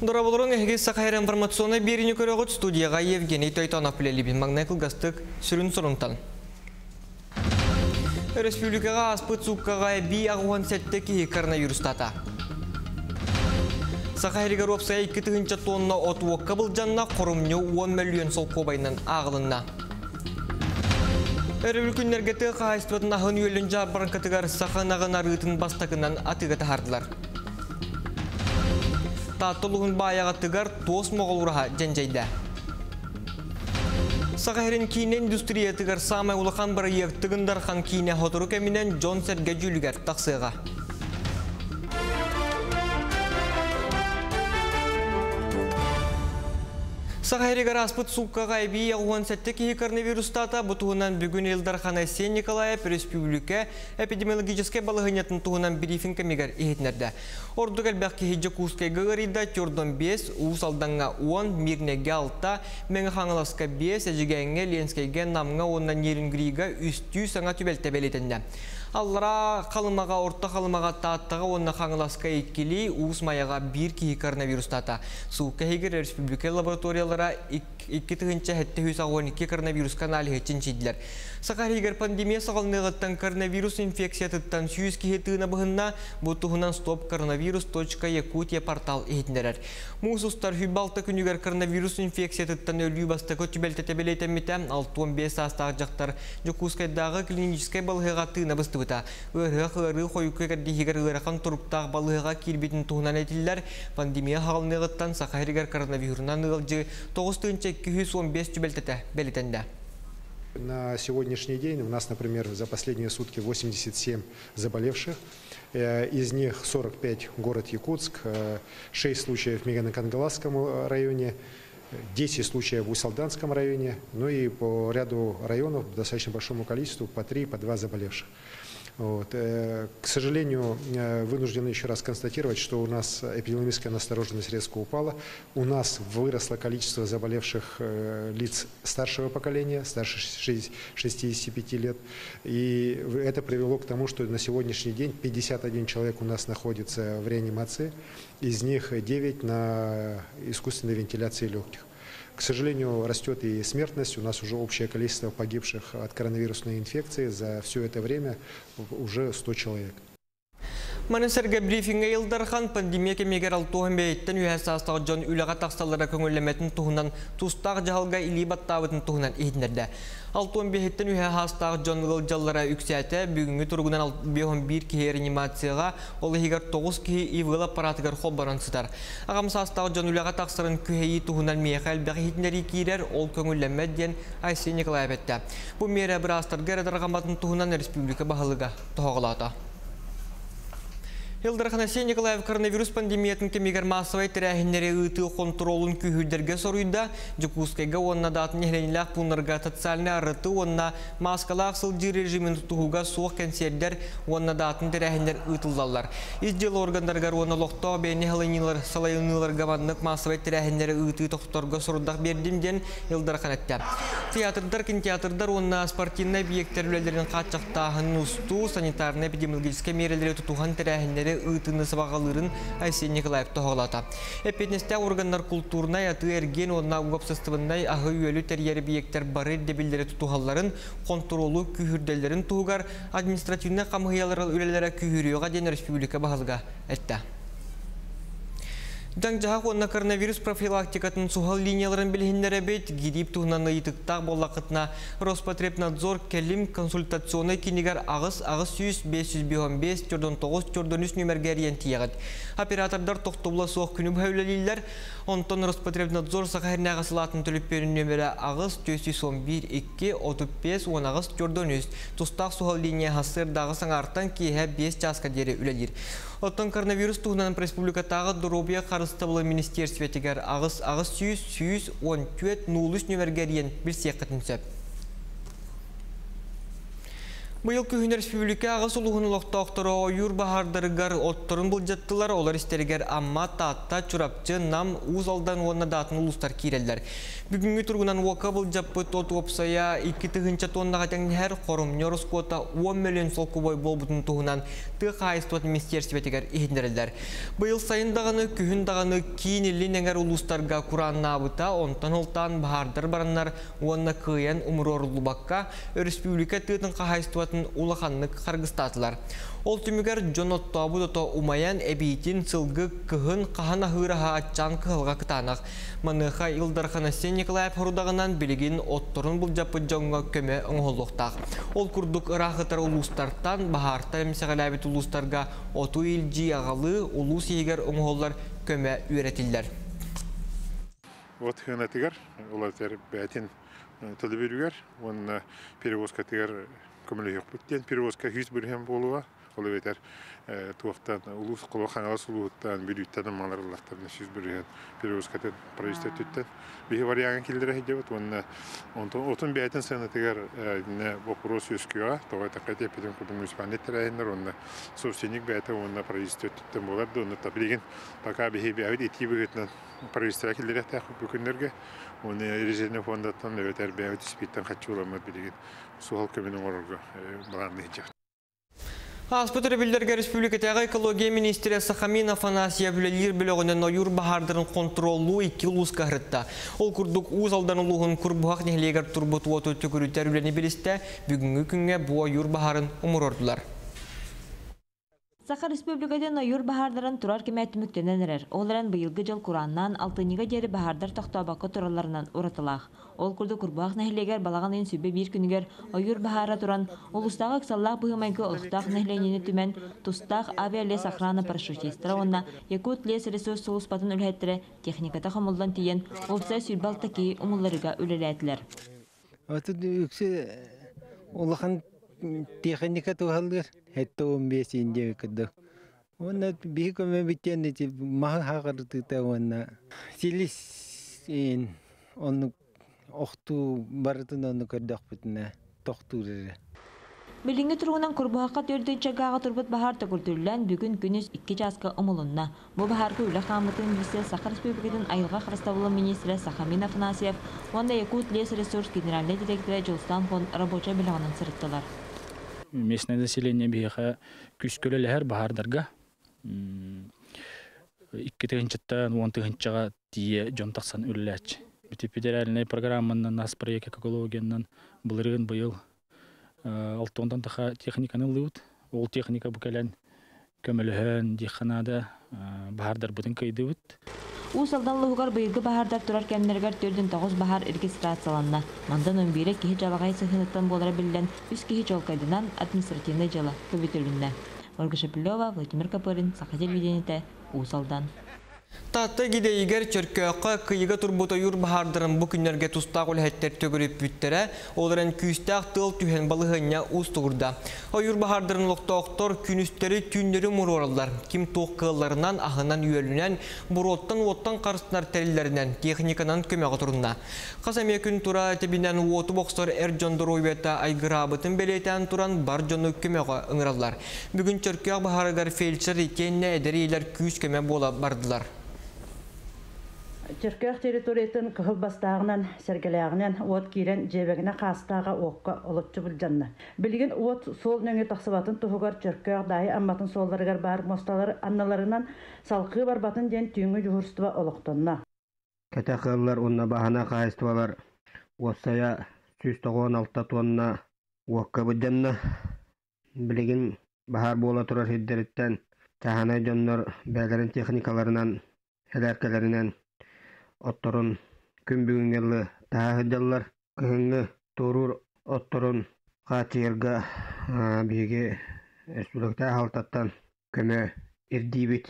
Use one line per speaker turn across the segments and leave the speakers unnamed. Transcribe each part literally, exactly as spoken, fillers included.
Дораболорун эхиги сақайыр информационный берini көрөгөт студияға Евгений Тойтанов білелебін магнекл гастык сүрін сұрынтан. Республикаға аспыт суққаға би ағуан сәтті кейі коронавирустата. Сақайырға ропсая екі тығынча тонна отуы қабыл жанна қорымны он миллион сол қобайынан ағылынна. Әрі күннергеті қағайыстыбатын ағын үйелін жабырын катығар сақанағын арғытын бастақынан атыға тахардылар. Татылығын баяға тығар тоз моғылураға жәнжайды. Сақайрын кейіне индустрия тығар самай ұлыған бір ег тығындархан кейіне хотыру кәмінен Джон Серге жүлігер тақсыға. Сақайрыгар аспыт суққаға әбей ағуан сәтті кейі коронавирустата бұтуғынан бүгін Елдархан Айсен Николаев республика эпидемиологическай балығынетін туғынан брифинг кәмегер ехетнерді. Ордық әлбәқ кейі кускай ғығырыда түрден бес, уыс алданға он, мирнеге алта, мәңі қаңыласқа бес, әжігәңе ленскайге намға оннан ерін грига үсті саңа түбәлті бәлетінде. Аллара қалымаға, орта қалымаға таттыға онна қаңыласқа еккелей уыс маяға бір кейі коронавирустата. Суққа егер республика лабораториялара екі тығынча әтті хүс ағуан екі коронавирус каналы хетчен чейділер. Сақар егер пандемия сағалнығыттан коронавирус инфекциятыттан сүйіз кейі тығына бұғынна бұтығынан стоп коронавирус точка якутия портал ехетіндерер. Мұсыстар хүбалты күнігер коронавирус инфекциятыттан өлі басты көтібәлті тәбелейтемметі алты он бес астағы жақтар Жокускайдағы клиническай балғыға тығына бұсты бұта. Өріғ ғыры қойықы кәрдегер ғырақан тұрыптағы балғыға келбетін тұғынан әтілдер пандемия ғалнығыттан Сақар егер коронавирунан ұғылжы тоғыз тығынча екі жүз он бес түбәлті бәлетенді.
На сегодняшний день у нас, например, за последние сутки восемьдесят семь заболевших, из них сорок пять город Якутск, шесть случаев в Мегано-Кангаласском районе, десять случаев в Усалданском районе, ну и по ряду районов, достаточно большому количеству, по три, по два заболевших. Вот. К сожалению, вынуждены еще раз констатировать, что у нас эпидемиологическая настороженность резко упала. У нас выросло количество заболевших лиц старшего поколения, старше шестидесяти пяти лет. И это привело к тому, что на сегодняшний день пятьдесят один человек у нас находится в реанимации, из них девять на искусственной вентиляции легких. К сожалению, растет и смертность. У нас уже общее количество погибших от коронавирусной инфекции за все это время уже сто человек.
Манасырға брифинга Елдархан пандемия кемегер алтуған бейттен үйәсастағы жон үліға тақсалара көңілеметін тұғынан тұстағы жағалға илибаттауытын тұғынан ехіндерді. алтуан бейттен үйәсастағы жон ғылжалара үксәті бүгінгі тұрғынан бейон бір кейі реанимацияға олы егер тоғыз кейі ивғыл аппаратығар қолбаран сытар. Ағамсастағы жон үліға тақсарын көйі тұғынан мейқәл бәғі хетіндері кейлер ол көңілемеден Айсен Николаев әтті. Бұл мере бір астарға әрдарға тұғынан республика бағылыға тұғылата. Елдархан Айсен Николаев коронавирус пандемиятын кемегер массовай тірәхінлері ұйты контролын күйірдерге соруйда, Жокускайға онна датын ехленілік пұнырға татсалыны арыты онна маскалақ сылжы режимін тұтуға соқ кәнсердер онна датын тірәхінлер ұйтылдалар. Издел органдарғар онна лоқтау бәйіне ғылынылар, салайынылар ғаванлық массовай тірәхінлері ұйты тоқтарға сорудақ бердімден Елдархан әтті. Театрдар, кинотеатрдар онна спортивный объекттер үлелерін қатшақтағын ұсту, санитарны эпидемиологический мерелері тұтуған тірәхінлері ұйтыны сабағалырын Айсен Николаев тоғалата. Эпетнесте органдар культурнай аты әрген онна уапсыстывындай ағы үйелі тәрері биектер бары дебілдері тұтуғаларын, контролу күйірделерін тұғығар административны қамғиялар үлелері күйіріуға ден республика бағылға әтті. Даңжаға онна коронавирус профилактикатын суғал линияларын білгендері бет, гидип туғынан ұйтықтақ болақытына Роспотребнадзор кәлім консультационы кенегер ағыз ағыз сүйіз бес жүз он бес төрден тоғыз төрден үш нөмергерien тияғыд. Оператордар тоқтыбыла соқ күні бәулелейлер, онтон Роспотребнадзор сақайрына ғасылатын төліпперін нөмері ағыз төрт жүз он бір екі отыз бес он ағыз төрден үш. Тұстақ суғал линия ғасырдағы саңартан кейе бес жасқа дері үлелер. Оттон коронавирус туғынан республикатағы Доробия қарыстабылы министерстве тегер ағыз ағыз сүйіз сүйіз он төрт нөл үш нөмергерien бір сияқытын сөп. Быйыл Күхүн Республикаға сулуғын лоқтоқтыры ойыр бахардарыгар отторын бұлжаттылар, олар істерігер амма таатта чурапчы нам уз алдан онна датын улустар кирелдер. Бүгінгі тұрғынан уақа бұлжаппыт от опсая iki тығынча тоннаға тәңнер қорым нерускота он миллион солку бой бол бұтын тұғынан тұқ айыстуат министерсветігер ихіндерелдер. Быйыл сайындағаны Күхүндағаны кейінілін әңер улустарға құранна абыта, онтан олтан бахардар бараннар онна кыйын умрорулу баққа республика тұтын қағайыстуатын улаханлык қарғыстатылар. Ол түмігер жонотто абудото умаян әбейтін сылғы кығын қағана ғыраға атчан кығылға кытанақ. Маныға Илдархана Сен Николаев хорудағынан білігін отторын бұл жапы жоңға көмі ұңғылықтақ. Ол күрдік ұрағытар ұлыстартан бағарта әмсіғаләбет ұлыстарға оту илжи ағалы ұлыс егер ұңғылар көмі үйретілдер.
Вот хынатыгар, олатар бәтин тылы беругар, он перевозкатыгар көмілі yok бүттен, перевозка жүз бірген болуға, ол өтер туақтан, ұлыс қолуақаналы сұлуыттан, бүріттен маларылақтарына жүз бірген перевозкатын правительство түттен. Бейі варианған келдері әйдебіт, отын бәтін сынатыгар вопрос өскіға, тоғай тақайты әпеден күрдің мүспанеттер әйіндер, онына собственник бәті онына правительство түттен боларды, оны табілеген, пока бейі бәуід еті бөгетінен правительство келдері әтәқі бүкіндерге, оны резервный фондаттан өтер бәуід іспеттен қатшы оламад білеген. Суғал көменің орырға бағанды жақ.
Аспытыры білдерге республикатағы экология министрі Сахамин Афанасия бүлелер білігінен ойыр бағардырын контролу екі ұлыс қағырытта. Ол күрдік ұз алдан ұлығын күрбұғақ нехлегер тұрбыт уату түкірітер үлені білісті, бүгінгі күнге бұл ойыр бағарын ұмыр ордылар.
Саха республикадан ойыр бахардарын турар кемәті мүктенен әрер. Оларан бұйылғы жыл Құраннан алтыныға дері бахардар тоқтабақы тураларынан ұратылақ. Ол күрді күрбақ нәхілегер балаған ең сөйбе бір күнігер ойыр бахара туран, олыстағы ұқсаллақ бұйымайғы ұлықтақ нәхіленені түмен тұстақ авиалес охрана парашютистра онна Якут лес ресурс сұлыспатын үлхеттірі техниката қамылдан тиен олса сүрбалтаки ұмылларыға үлеләтілер.
Техника туғалдыр, әтті он бес инде өкірді. Оны бейі көмі біттен де мағын хағырдыда оны селес оны оқту барытын оны көрдіқ бүтіне тоқтурыры.
Білінгі тұрғынан күрбұғаққа төрді чагаға тұрбыт бахарта күртүрлән бүгін күніс икки жасқа ұмылынна. Бұл бахарғы үлі қамытын білсе Саха республикатын айылға қырыстабылы министрі Сахамин Афанасьев, онда Якут лес ресурс генеральный директоры Жылстан фонд рабоча біліғанын сұрыттылар.
Местное население бейха күскөлі әр бахардарға. Икки тығынчыттан он тығынчыға тие жон тақсан үліләч. Федеральный программанан нас проект экологиянан бұлырығын бұйыл алтондан таха техниканы лыут, ол техника бүкәлән көміліхін, диханада бахардар бұдың көйді өт.
Уыз алдан лұғығар бұйылғы бахардар тұрар кәмінергер төрден тоғыз бахар регистрацияланна. Мандан он бірі кехі жалағай сығынықтан болара білден үз кехі жол кайдынан административный жалы көбетілінді. Ольга Шапилова, Владимир Капырин, Саха телевидениеті, Уыз алдан.
Татты гидейгер чөркөққа кыйыға турбута юр бахардырын бұ күнерге тұстақ үлхеттер төгіріп бүттері, оларын күйістақ тыл түйен балығыня ұз тұғырда. О юр бахардырын лоқтауқтар күністері түннері мұр оралдар. Ким тоқ қыларынан, ағынан үйелінен, бұроттан оттан қарыстынар тәрілерінен, техниканан көмеға тұрынна. Қасаме күн тұра әтебінен уоты боқсар әр жондыр ойбета айгырабытын белетен тұран бар жоны көмеға ұңыралар. Бүгін чөркөқ бахарыгар фельдшер екенне әдерейлер күйіс көме бола бардылар.
Чөркөк территориятын кыһыл бастаагынан сергелягынан от кирен жебегине кастага окка олотчу булжанна. Билген от сол нөңө таксыбатын тугар чөркөк дайы амматын солдарыгар бар мосталар анналарынан салкы бар батын ден түйүнгү жуурстуба олоктонна.
Катакылар онна бахана кайстыбалар осая жүз тогон алты тонна окка булжанна. Билген бахар бола турар хиддереттен тахана жоннор бәлерин техникаларынан хелеркелеринен отторун күн бүгүнгелі тағыдалар күнгі тұрур отторун қатиырға бейге республикта халтаттан көмі ирдибит.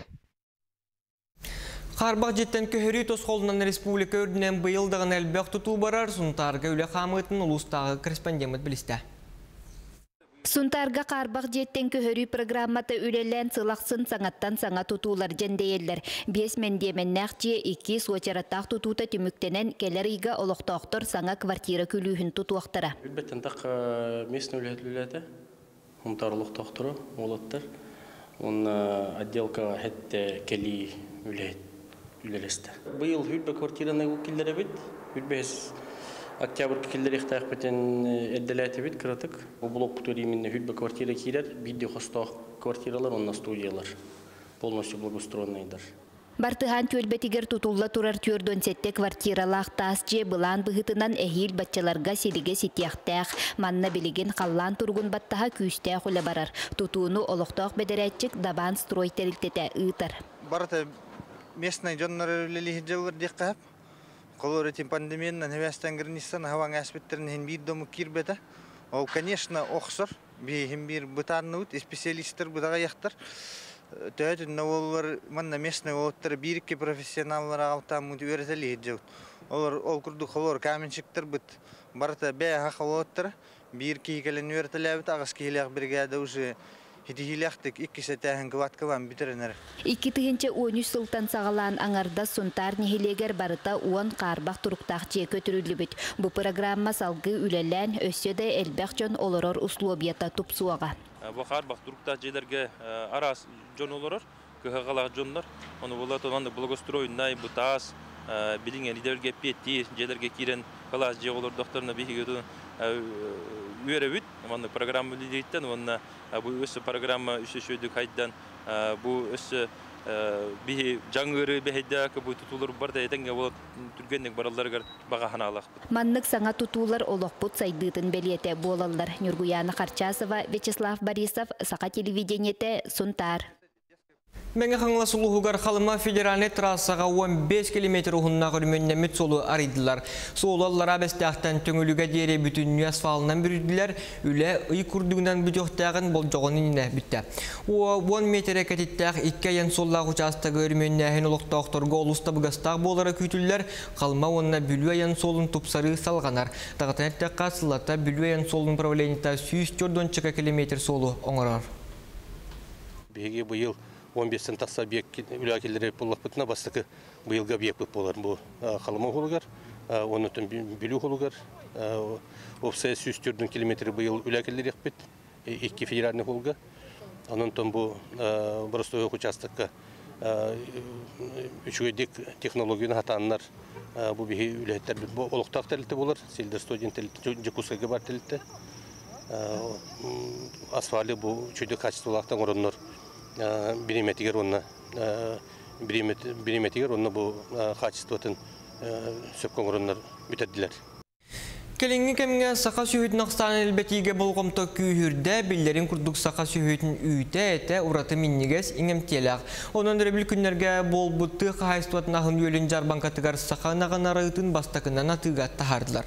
Қарбақ жеттен көхері тосқолынан республика өрдінен бұйылдығын әлбәқ тұту барар, сұнтарға үлі қамытын ұлыстағы корреспондент білісті.
Сунтарга қарбақ жеттен көхөрі программаты үлелен сылақсын саңаттан саңа тұтулар жендейелдер. Бес мендеменнәқ же екі суачараттақ тұтута түміктенен келер иға олықтақтыр саңа квартира күлігін тұтуақтыра.
Үлбеттен тақ местный үлет үлеті. умтарлық тоқтыры олаттар. Он отделка хетте кели үлелесті. Бұл хүлбе квартираны өкілдері бит, хүлбес октябрь килдер ихтах бетен эдделәте бит кратык. Бу блок бутур именно хүлбе квартира килер, бидде хостах квартиралар, онна студиялар. Полностью благоустроенныйдар.
Бартыхан төлбетигер тутулла турар түрдөн сетте квартиралах тасче былан быхытынан эхил баччаларга силиге ситяхтах манна билеген қаллан тургун баттаха күстях үле барар. Тутууну олохтоох бедерәтчик дабан стройтерилтете ыытар.
Барта местный жоннор үлелихи жылыр деккап. Колор этим пандемиянан хевестен границан хаван аспеттерин хин бир дому кирбета. Ол, конечно, охсор. Би хин бир бытарнут, специалисттер бытага яхтар. Төтін науылар манна местный олаттар бирикке профессионаллар алтам муд үйретели жыл. Олар ол курду холор каменщиктер бит. Барта бе хахолаттар бирикке келен үйретели бит агас килек бригада уже хидилехтик иккисе тәһен кваткаван битеренер.
Икки тыгынча он үч сылтан сагалан аңарда сунтар нехилегер барыта уон карбак туруктак же көтүрүлүбүт. Бу программа салгы үлелен өссөдө элбек жон олорор условията тупсуага.
Бу карбак туруктак жерлерге арас жон олорор, кыгалак жоннор. Оны болот онда благоустроенный бутас, билинген идерге петти жерлерге кирен калас же олор докторуна бихигету үйрөбүт. Мына программа лидерликтен онна бу өсө программа үшөшөдүк хайдан бу өсө би жаңгыры бехедя бу тутулар барда этенге болот түргендек бараларга бага ханалак.
Маннык саңа тутулар олокпут сайдытын белете болалар. Нургуяна Харчасова, Вячеслав Борисов, Сака телевидениете, Сунтар.
Меңе қаңла сұлуғығар қалыма федеральный трассаға он беш километр ұғынна көрменне мүт солу аридылар. Солалар абестяқтан төңіліге дере бүтін асфалынан бүрділер, үлі үй күрдігінен бүтіқтағын бұл жоғынынне бүтті. он метр әкететтәқ икке ен соллақ участығы көрменне әхен олықтақтырғы олыста бұғастақ болары күйтілер, қалыма онына бүлі ен солын тұпсары салғанар. Тағытан әттәқ қасылата бүлі ен солын правленита сүйіс жордон километр солу оңырар.
Беге бұйыл он бестен тақса бек үләкелері болық бұтына бастықы бұйылға бек бұт болар. Бұл қалыма қолығар, оны түн бүлі қолығар. Опсай сүйістердің километрі бұйыл үләкелері екпет, екі федеральный қолға. Оның түн бұл бұрыстығы участыққа үшігедек технологияны хатанлар бұл бейі үләттер олықтақ тәлітті болар. Селдер студент тәлітті, жекускайға бар тәлітті. Асфали бұл чөйді качестволақтан орынлар. Бириметигер онна бириметигер онна бу качествотын сөпкөн орундар бүтөдүлөр.
Келинги кемге сака сүйүтүн акстан элбетиге болгомто күйүрдө биллерин курдук сака сүйүтүн үйтө эте ураты миннигес иңемтелак. Онон дөрөбүл күннөргө болбутты кайстуатына хын юлин жарбанкатыгар саканаган арытын бастакынан атыга тахардылар.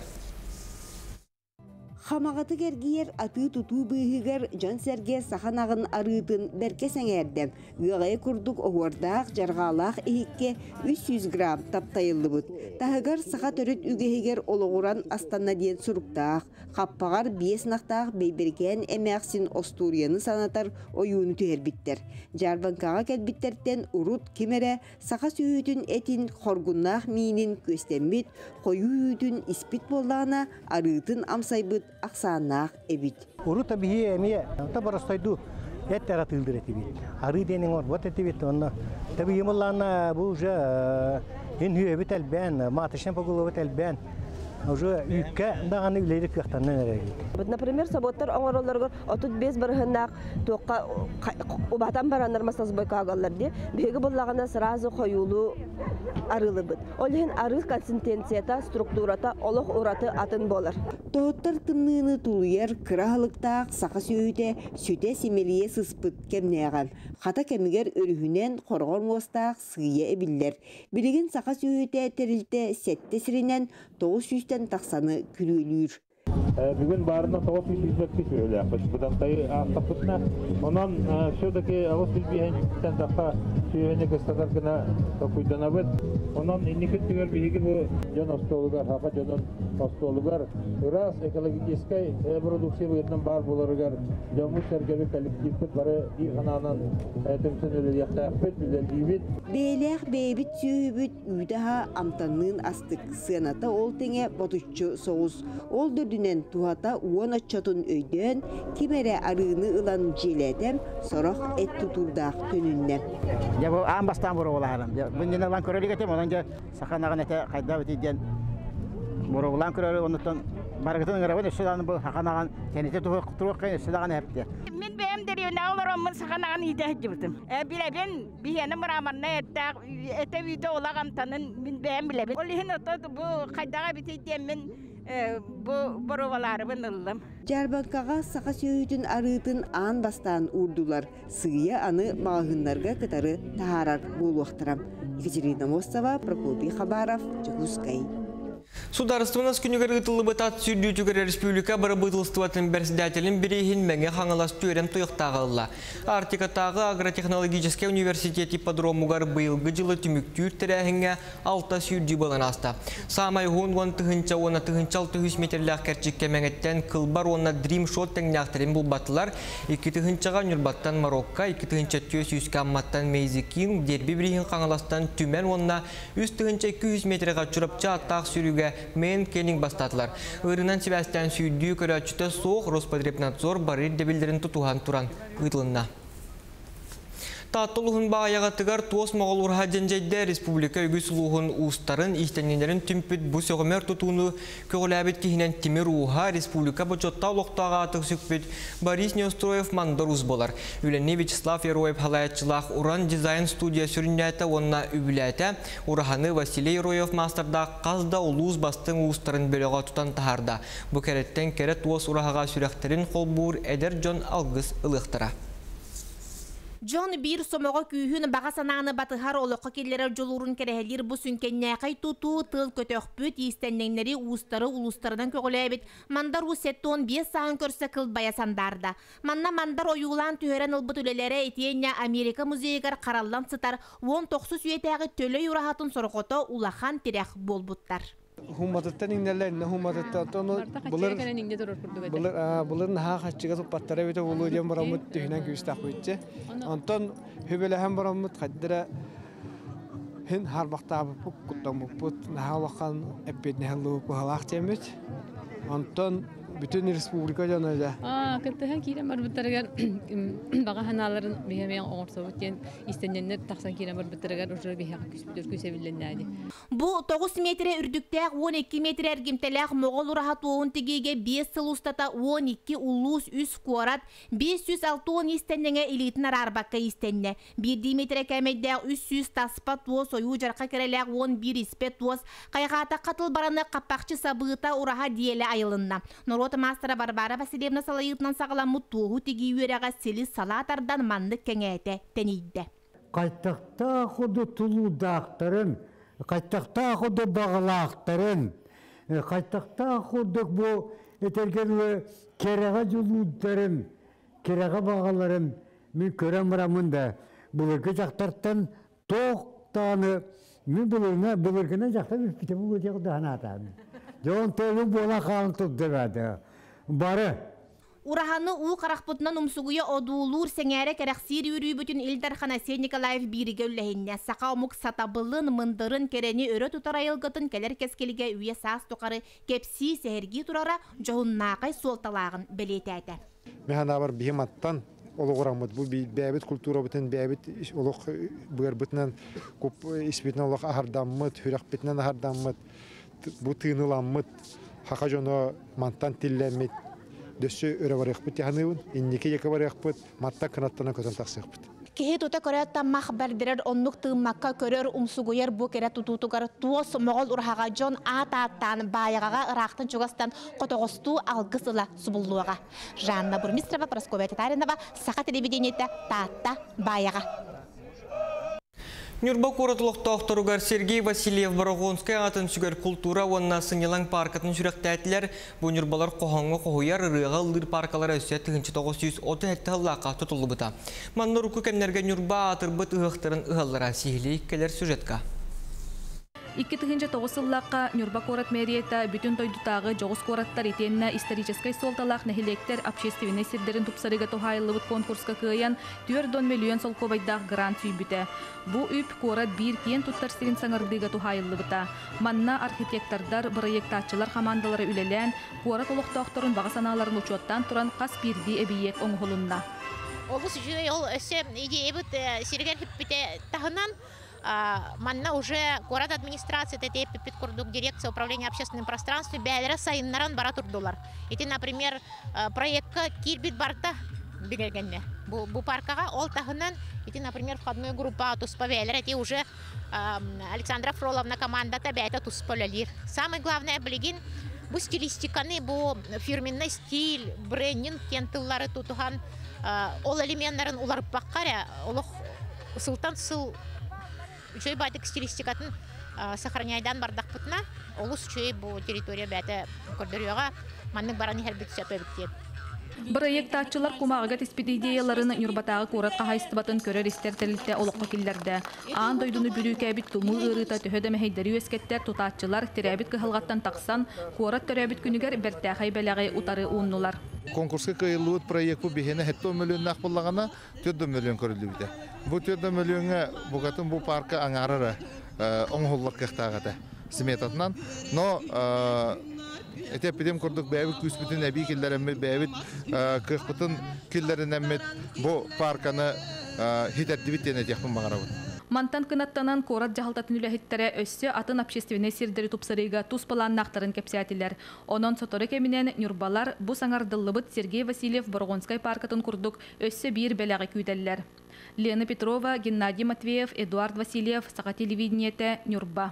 Хамагаты кергиер аты туту быйыгар жон серге саханагын арытын берке сеңердем. Үгай курдук оордаак жаргалаак ихикке үч жүз грамм таптайылыбыт. Тахыгар саха төрөт үгehigер ологуран астанна диен суруктаак, каппагар бес нактаак бейберген эмяксин Остурияны санатар оюуну түербиттер. Жарбанкага келбиттерден урут кимере саха сүйүтүн этин хоргуннаак миинин көстембит, кою үйүтүн испит боллаана арытын амсайбыт аксааннаак эбит.
Урута бие эмие табарастойду эттера тылдыретибит. Ары денин ор вот этибит онна. Таби юмуллана бу уже инхүебит элбен, матышен погуловит элбен. Уже үкке даганы үлейдик кыхтаннан эреги.
Например, саботтар оңоролларга отут бес барыхынак тоққа убатан барандар масаз бойкагаллар ди. Беги боллагана сразу коюлу арылыбыт. Олхин арыл консистенцията, структурата, олох ураты атын болар.
Тоттар тынныны тулуер кырахылыктаак сака сүйүтэ сүтэ симелие сыспыт кемнеган. Хата кемигер өрүхүнен коргон мостаак сыйы эбиллер. Билигин сака сүйүтэ терилте сетте сиринен тоғыз жүзден тақсаны күрөлүр.
Бүгін барына тоғыз жүз жетпіс өлі ақпыш. Бұдақтай ақтапытына. Онан шөдеке ағыз білбейін таққа сүйені кыстатар гына көйдана бұд. Онан инекет түгер бейгі бұл жон остолығар хақа жонын Остолугар раз экологической продукция выйдем бар буларыгар жаму сергеби коллектив бары bir хананан этемсен өлөяктааппет билдибит.
Бейлех бейбит сүйүбүт үйдаха амтаннын астык сыната ол теңе ботуччу соғыз. Ол дөдүнен тухата уон отчотун өйдөн кимере арыны ылан желедем сорох эт тутурдаак төнүнне.
Я бу ам бастан буру оларым. Бундан алан көрөлүгөтем онан саханаган эте кайда битиден Морогулан көрөлү онтон баргытын гырабын шуланы бу хаканаган кенете тук тук кайын шулаган эпте.
Мен бем деревне олар мен саханаган иде жибдим. Э билебен бихени мураманна этте эте видео олаган танын мен бем билебен. Ол хин ото бу кайдага битиден мен бу бороваларыбын ылдым.
Жарбанкага сака сөйүтүн арытын аан бастан урдулар. Сыя аны магыннарга кытары тахарар болуактырам. Екатерина Мостова, Прокопий Хабаров, Чекускай.
Сударственность күнігер ұтылыбы тат сүрдүйтігер республика барабытылыстыватын председателін бірейхін мәңе қаңылас түрем тұйықтағылы. Артикатағы агротехнологический университеті подромугар бұйылғы жылы түміктүр тірәхіңе алта сүрді болан аста. Самай ғон ғон тұхынча оны тұхынчал тұхыс метрлях кәрчікке мәңеттен қылбар оны Dream Shot тәңнәқтірін бұл батылар. Екі тұхынчаға нүрбаттан Марокка, екі тұхынча төс үскі амматтан Мейзикин, дербі бірейхін қаңыластан түмен онына үз тұхынча екі жүз метрға чұрапча аттақ сүріге мен келин бастатылар. Ирынан Себастьян сүйдүү көрәчүтә соқ Роспотребнадзор барыр дебилдерин тутухан туран ытлынна. Тааттылығын бағаяға тығар туос моғол урха жәнжәйді республика үгі сұлуғын ұстарын истененерін түмпіт бұ сөғімер тұтуыны көгіләбет кейінен темір уға республика бұчотта ұлықтаға атық сүкпет Борис Неустроев мандар ұз болар. Үленне Вячеслав Ероев халаятчылақ Уран дизайн студия сүріндәті онына үбіләті Ураханы Василий Ероев мастерда қазда ұлуыз бастың ұстарын бөліға тұтан тахарда. Бұ кәреттен кәрет туос урахаға сүрәқтерін қолбуыр әдер Джон Алгыз ылықтыра.
Джон бир сомоға күйін баға санағыны батығар олыққа келері жолурын кәрәхелер бұ сүнкеннәқай туту тыл көтөқпөт естеннеңнері уыстары улустарынан көгіләбет. Мандар ұсеттуын бес сағын көрсі қыл баясандарда. Манна мандар ойуылан түйерен ұлбыт үлелері етейіне Америка музейгар қаралдан сытар он тоғыз сүйетәғі төлі юрахатын сорғото улахан терек болбуттар.
Hummattan innerlerine hummattan onu bulur bulur bulur naha kaçıga topatlara bile ulu diye maramut tühünen güçtak bütçe. Anton hübele hem maramut kadra hin harbakta bu kutam bu naha vakan epid nehlu bu halak temet. Anton bütün Respublika canlıca.
Aa, kıtahan kira marbutlargar baga hanaların bihemeyen ortalıkken istenenler taksan kira marbutlargar ucur bihe küsbüdür küsevillenlerdi.
Bu dokuz metre ürdükte on iki metre ergimtelek Moğol urahat oğun tigege beş yıl ustata on iki ulus üst kuarat beş yüz altı on istenene elitinar arbakka istenne. Bir dimetre kemede üç yüz taspat voz oyu jarka kerelek on bir ispet voz kayakata katıl barana kapakçı sabıta uraha diyele ayılınna. Norota Mastera Barbara Vasilievna Salayıtnan sağlamut tuğu tigi yüreğe seli salatardan mandık kengete teniydi.
Kaytakta hudu tuludaktarın, kaytakta hudu bağlaktarın, kaytakta hudu bu etergeli kereğe juludların, kereğe bağlarım, min körem ramında, bulurga jaktartan toğtanı, min bulurna, bulurgana jaktar bir pite bu gıcak dağına atanı. John Taylor bola kalın tuttu Barı.
Urahanı uğ qaraqputnan umsuguya odulur sengere kereksir yürüyü bütün İldar Xanasey Nikolaev birige üllehinne. Saqa omuk satabılın mındırın kereni örü tutar ayılgıtın keler keskelige üye sağız toqarı kepsi sehergi turara johun naqay soltalağın beletədi.
Mehana var bihimattan olu qoramıd. Bu bəyabit kultura bütün bəyabit oluq buyar bütünen kup ispitnen oluq ahardamıd, hürək bitnen ahardamıd. Bu tığınılanmıd, haka jonu mantan tillemit, dössü öre varıq bit yahanıvın, inniki yaka varıq bit, matta kınattana közün taqsıq bit.
Kehe tuta köretta mahberdirer onnuk tığmakka körör umsuguyer bu kere tututugar tuos Moğol urhaga jon ata-atan bayaga ıraqtın çogastan qotoğostu algısıla subulluğa. Жанна Бурмистрова, Прасковья Татаринова, Саха телевидениете, Тата, Баяга.
Нюрба коратылықта оқтаругар Сергей Васильев Барагонская атын сүгер культура онна сыңелаң паркатын сүректәтілер. Бұл нюрбалар қоғанғы қоғыяр ырыға ұлыр паркалары өсет түгінші тоғыз жүз отыз әтті ғылақа тұтылы бұта. Манныр үкі кәмнерге нюрба атыр бұт ұғықтырын ұғалыра сихілі келер сюжетка.
икки тыгынча тоғыз сыллаққа Нюрба корат мэрията бүтін тойдутағы жоғыз кораттар етенна исторической солталақ нәхилектер общественный сирдерин тупсарыга тухайылыбыт конкурска кыян төрт миллион солковайдақ грант сүйбіті. Бу үп корат бир кен туттар сирин саңардыга тухайылыбыта. Манна архитектордар, проектатчылар командалары үлелен, корат олықтоқторын баға саналарын учоттан туран қас бирди эбиет оңғолунна.
Олус жүй ол өсі идея бұд сиргер хиппите тағынан манна уже город администрация тетеп Петкурдук дирекция управления общественным пространством бәлері сайыннаран бара турдулар. Ити, например, проектка кирбит барта бігергенне. Бу паркаға ол тағынан, ити, например, входной группа туспа бәлері, ити уже Александра Фроловна командата бәйті туспа лалир. Самый главное білген, бу стилистиканы, бу фирменный стиль, брендинг кентыллары тутуған ол элементтарын улар баққаря, олық сылтан сыл Чөй байтык стилистикатын сохраняйдан бардақ бұтына, олыс чөй бұл территория бәті көрдіріуға манның бараны әрбет сөпі біттен.
Проектатчылар кумағыға теспет идеяларын Нюрбатағы коратқа хайстыбатын көрер істертелікте олыққа келлерді. Аан дойдуны бүрікәбіт тұмы ұрыта төхөдімі хейдері өскеттер тұтатчылар терәбіт кығылғаттан тақсан, корат төрәбіт күнігер бәртәқай бәләғай ұтары ұннылар.
Конкурска кайылуыт проект бұл бейхені хетто миллион нақпылағана төрт миллион көрілді біді. Бұл төрт миллионға бұғатын бұл парка аңарары оңғыллар қықтағады сметатынан. Но Эте пидем көрдік бәйбіт күспітін әбей келдерімет, бәйбіт кықпытын келдерінәмет бұл парканы хитәрдібіттен әтеқпін бағарабын.
Мантан кынаттанан корат жағалтатын үләхеттері өссі атын общественный сирдері тупсарыға туспалан нақтарын кәпсиятилер. Онон соторы кемінен Нюрбалар бұ саңардылыбыт Сергей Васильев Боргонскай паркатын күрдік өссі бір бәләғі күйдәлілер. Лена Петрова, Геннадий Матвеев, Эдуард Васильев, Саға телевидениеті, Нюрба.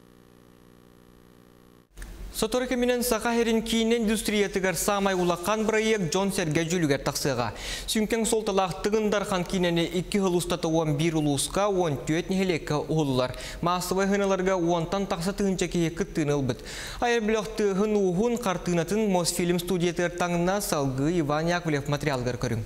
Соторы менен сақахерин кейін индустриятығар самай улаққан проект Джон Серге жүлігер тақсыға. Сүнкен солталақ тығындархан кейнені екі ғылыстаты он бір ұлысқа он төрт нехелекке ұғылылар. Масывай ғыналарға онтан тақсы тығынча кейі күттіғын ұлбыт. Айыр біліқ тығын ұғын қартынатын Мосфильм студиятығыр таңына салғы Иван Яковлев материалғыр көрің.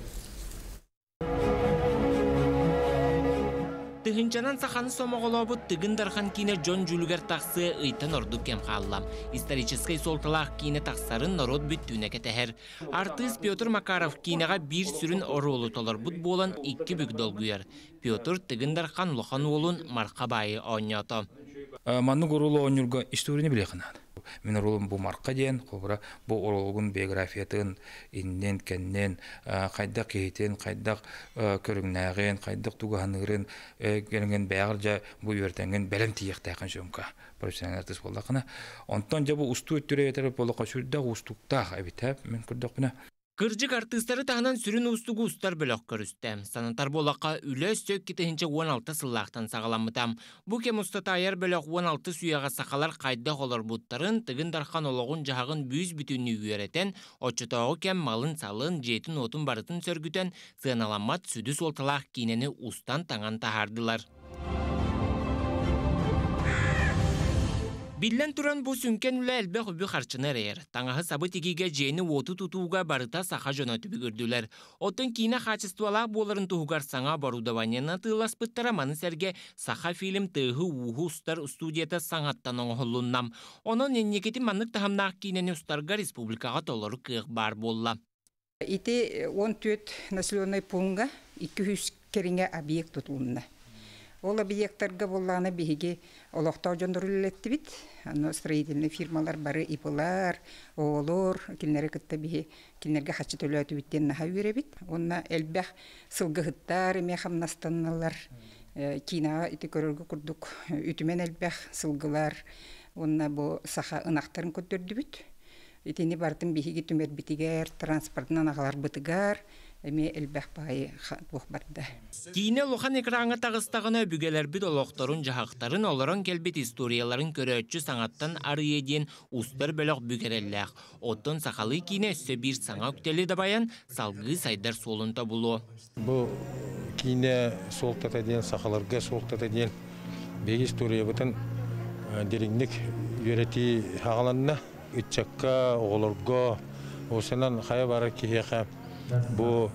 Тыгынчанан саханы сомоголобут тыгындархан кине Джон Жүлігер тақсы ыйтан орду кем қаллам. Исторической солталақ кине тақсарын народ бүттүне кетехер. Артист Петр Макаров кинеға бір сүрін оролу толар бұд болан икки бүк долгуер. Петр тыгындархан лохан олун марқа байы ойнято.
Манны горулу ойнырға историяны біле қанады. Мен оролым бұл марқа ден, қолбыра бұл оролығын биографиятын иннен, кәннен, қайдақ кейтен, қайдақ көріңнәғен, қайдақ туғанығырын, келінген бәғір жа бұл өртенген бәлім тиектәқін жөңка. Профессионал артист болдақына. Онтан жа бұл ұсту өттірі етіріп болуға сүрдіғ ұстуқтақ әбітәп, мен күрдіқ бұна.
Кыржык артисттары тағынан сүрін ұстығы ұстар бөлік көрісті. Санатар болаққа үлі өстөк кетігінші он алты сыллақтан сағаламытам. Бұ кем ұстата айар бөлік он алты сүйаға сақалар қайда қолар бұттарын тығын дарқан олығын жағын бүйіз бүтінні үйеретен, отчытауы кем малын салын, жетін отын барытын сөргітен, сығыналамат сүдіс олталақ кейнені ұстан таңан тағардылар. Биллен туран бу сүнкен үлі әлбе құбі қарчыны әрер. Таңағы сабы тегеге жейіні оты тұтуға барыта сақа жона түбі көрділер. Отын кейіне қачыстуалақ боларын тұғығар саңа барудаванена тылас бұттара маны сәрге сақа фильм тығы уғы ұстар студията саңаттан оңғылыннам. Оның еннекеті маннық тағамнақ кейінені ұстарға республикаға толыры қиық бар болла.
Ити он төрт населенный пунктқа екі жүз керіңе объект тұтылынна. Ол объекттарға болланы бейге олықтау жондырылетті бит. Строительный фирмалар бары ипылар, оолор, килнері кітті бейге, килнерге хачы төлі өті біттен наға өре бит. Онна әлбәқ сылғығыттар, еме қамнастанылар, кинаға үті көріргі күрдік, үтімен әлбәқ сылғылар, онна бұл сақа ынақтарын көттерді бит. Үтені бартын бейге түмер бітігер, транспортынан ағалар бітігер, эме элбэх бай бух барда.
Кине лохан экраңа тагыстагына бүгелер бит олоқторун жахактарын олорон келбет историяларын көрөтчү саңаттан арые ден устар бөлөк бүгереллек. Оттон сакалы кине өссө бир саңа үктели дабаян салгы сайдар солунта булу.
Бу кине солтата ден сакаларга солтата ден беги история бутан дереңдик үйрөти хагаланна үтчакка оголорго осынан хая бара кихека bu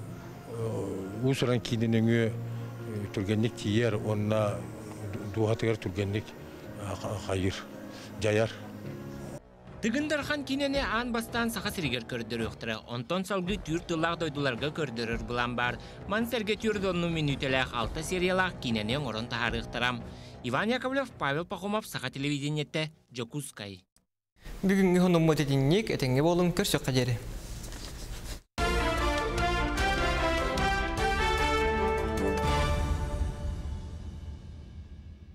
usuran kininin türgenlik tiyer onna duhatıgar türgenlik хайыр, жаяр.
Тыгындархан кинене ан бастан саха сиригер көрдөр өқтірі. Онтон салғы түр тыллақ дойдуларға көрдірір бұлан бар. Мансерге түрдонну минутелях алты сериялақ кинене орын тахарықтарам. Иван Яковлев, Павел Пахомов, Саха телевидениетте, Жокускай.
Бүгінгі ғыным өтетіннек әтенге болын көрсөк қадері.